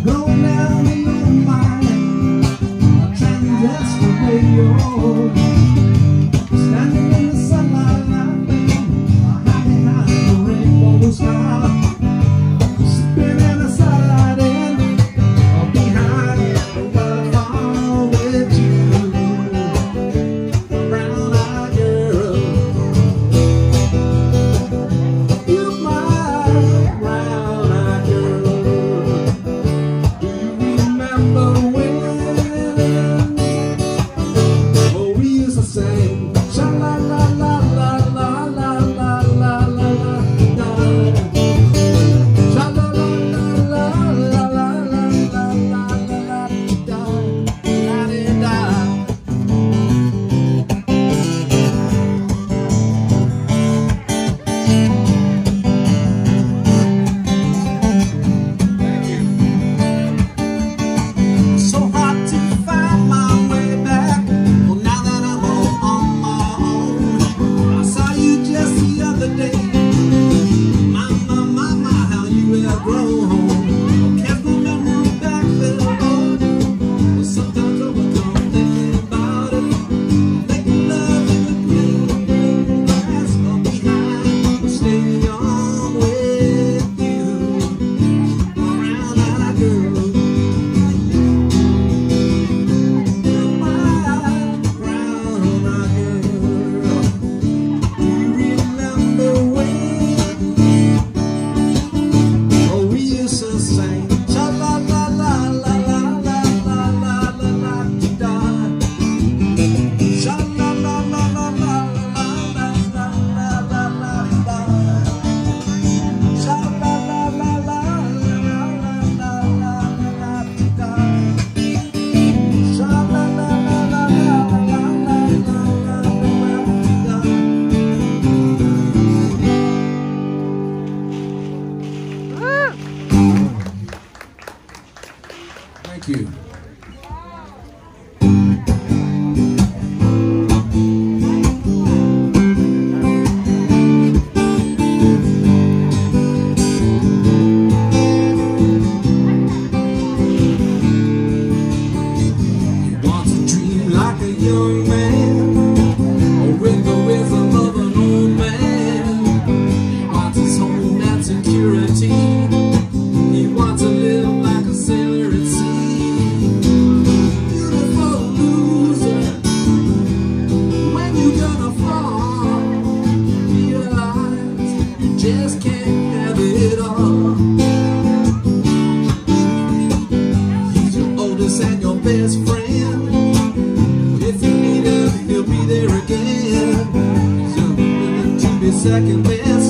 Going down in your mind, trying to rest away your standing in the sunlight, hiding behind the rainbow sky, sipping in the sunlight and behind the waterfall with you, brown-eyed girl. You my brown-eyed girl. Do you remember when? Oh, we used to sing sha la la la la la la la la la la da. Sha la la la la la la la la la la da da da. So hard to find my way back. Well, now that I'm all on my own, I saw you just the other day. My, how you have grown. Can't remember back then, Lord. But sometimes I would come thinking about it, making love in the green grass behind, staying young with you, brown-eyed girl. Thank you. He wants to dream like a young man, with the wisdom of an old man. He wants his home and security. He wants to live like a sailor at sea. Beautiful loser, when you gonna fall? Realize you just can't have it all. He's your oldest and your best friend. If you need him, he'll be there again. He's willing to be second best.